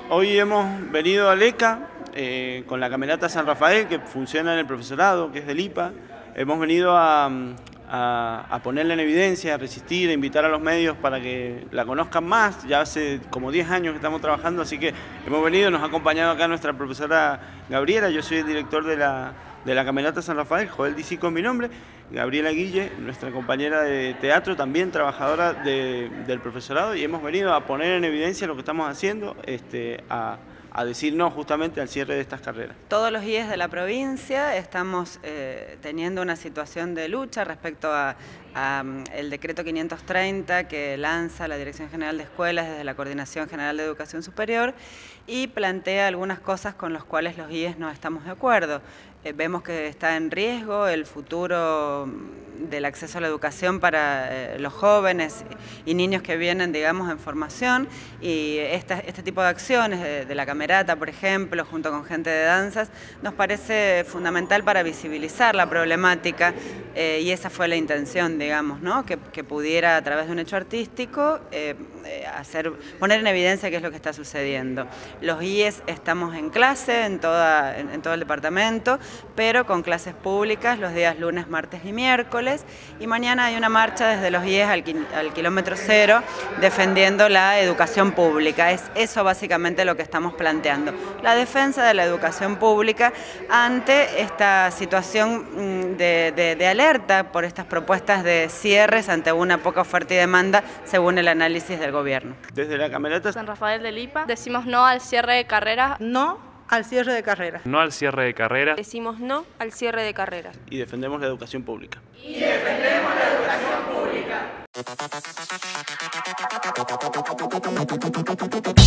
Hoy hemos venido a Leca con la camerata San Rafael, que funciona en el profesorado, que es del IPA. Hemos venido a ponerla en evidencia, a resistir, a invitar a los medios para que la conozcan más. Ya hace como 10 años que estamos trabajando, así que hemos venido, nos ha acompañado acá nuestra profesora Gabriela. Yo soy el director de la camerata San Rafael, Joel Dicico es mi nombre. Gabriela Guille, nuestra compañera de teatro, también trabajadora del profesorado, y hemos venido a poner en evidencia lo que estamos haciendo, a decir no justamente al cierre de estas carreras. Todos los IES de la provincia estamos teniendo una situación de lucha respecto a el decreto 530 que lanza la Dirección General de Escuelas desde la Coordinación General de Educación Superior y plantea algunas cosas con las cuales los IES no estamos de acuerdo. Vemos que está en riesgo el futuro del acceso a la educación para los jóvenes y niños que vienen, digamos, en formación, y este tipo de acciones de la camerata, por ejemplo, junto con gente de danzas, nos parece fundamental para visibilizar la problemática, y esa fue la intención, digamos, ¿no? Que pudiera, a través de un hecho artístico, poner en evidencia qué es lo que está sucediendo. Los IES estamos en clase en todo el departamento, pero con clases públicas los días lunes, martes y miércoles, y mañana hay una marcha desde los IES al kilómetro cero defendiendo la educación pública. Es eso básicamente lo que estamos planteando, la defensa de la educación pública ante esta situación de alerta por estas propuestas de cierres ante una poca oferta y demanda según el análisis del gobierno. Desde la camerata San Rafael del IPA decimos no al cierre de carreras. No al cierre de carreras. No al cierre de carreras. Decimos no al cierre de carreras. Y defendemos la educación pública. Y defendemos la educación pública.